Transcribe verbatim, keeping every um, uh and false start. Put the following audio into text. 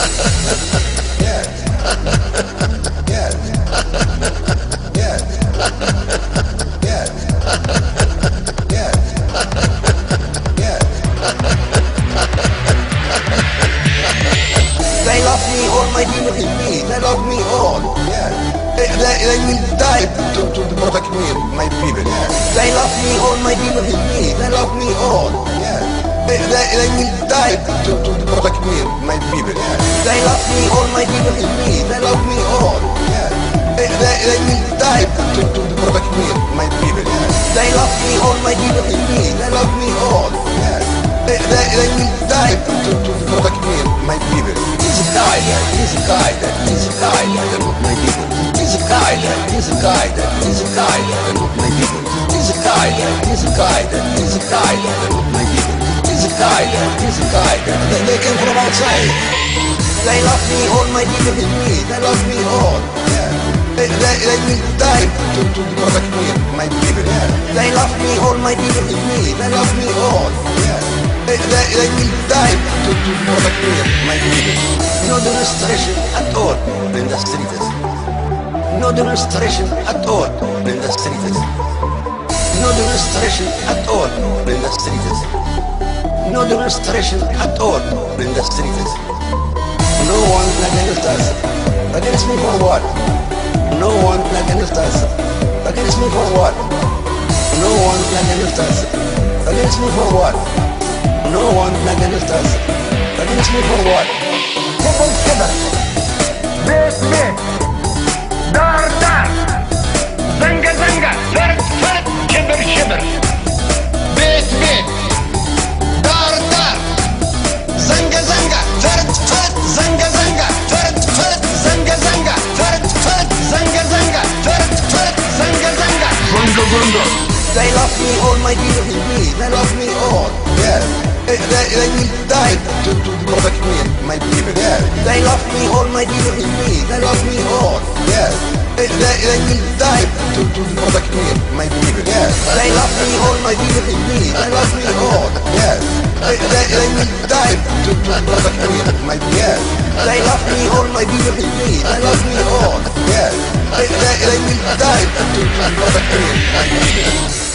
Yes. Yes. Yes. Yes. Yes. Yes. They love me, all my demons in me. They love me all. Yes. They, they, they will die to, to protect me, my people. Yes. They love me, all my demons in me. They love me all. Yes. They, they, they will die to, to protect me, my people. Yes. They love me, all my demons in me. They love me all. Yes. They, they, they will die to, to protect me, my people. Yes. They love me, all my demons in me. They love me all. Yes. They, they, they will die to, to protect me, my people. He's a guy, he's a guy, he's a guy, my people. He's a guy, he's a guy, he's a guy, my people. He's a guy, he's a guy, he's a guy, my people. He's a guy, he's a guy, they, they came from outside. They love me, all my people in me, they love me all. Yeah. They, they, they will die to, to protect me, my people. Yeah. They love me, all my people in me, they love me all. Yeah. They, they, they will die to, to protect me, my people. No demonstration at all in the streets. No demonstration at all in the streets. No demonstration at all in the streets. No demonstration at all in the streets. No one against us. Against me for what? No one against us. Against me for what? No one against us. Against me for what? No one against us. Against me for what? Kibble kibble, bit bit, dar dar, zanga zanga, fert fert, kibber kibber, bit bit, dar dar, zanga zanga, fert fert, zanga zanga, fert fert, zanga zanga, fert fert, zanga zanga, fert fert, zanga zanga, zanga zanga. They love me, all my demons in me, they love me all. Yes. They, they, they will die to, to protect me, my people. Yes. They love me, all my demons in me, they love me all. Yes. They, they, they will die to, to protect me, my people. Yes. They love me, all my demons in me, they love me all. Yes. They, they, they will die to, to protect me, my people. Yes. They love me, all my demons in me, they love me all. Yes. They, they, they will die to, to protect me, my people.